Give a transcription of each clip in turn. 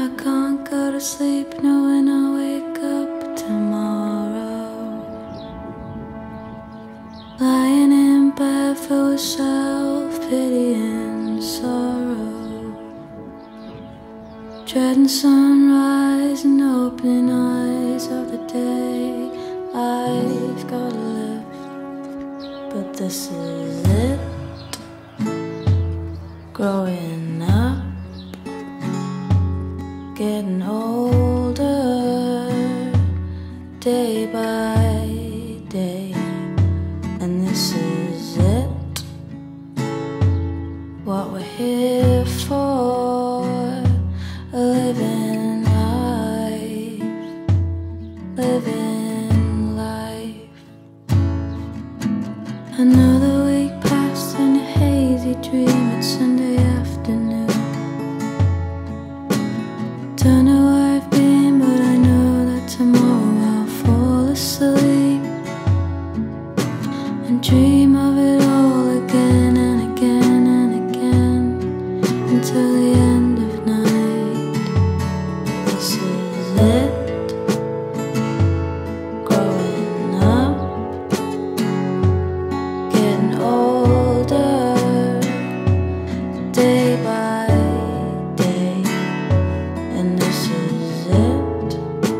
I can't go to sleep knowing I'll wake up tomorrow, lying in bed filled with self-pity and sorrow, dreading sunrise and opening eyes of the day I've gotta live. But this is it, growing up, getting older, day by day. And this is it, what we're here for, living life, living life. Another week passed in a hazy dream. It's Sunday afternoon. Don't know where I've been, but I know that tomorrow I'll fall asleep and dream of it all again and again and again until the end of night. This is it, growing up, getting older, day by day. And this is it,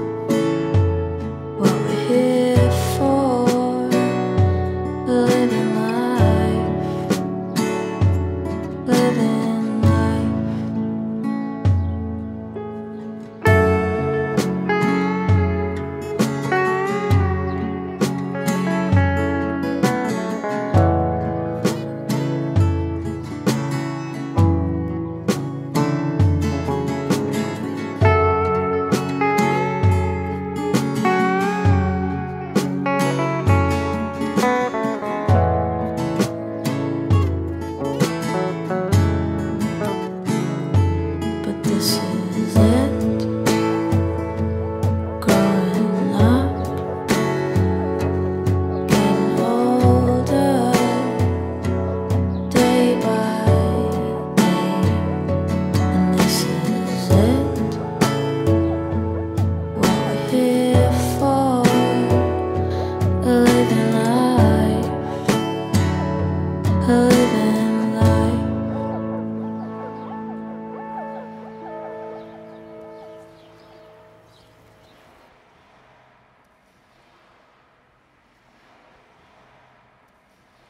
what we're here for, living life, living life. But this is it, growing up, getting older, day by day. And this is it, what we're here for, living life,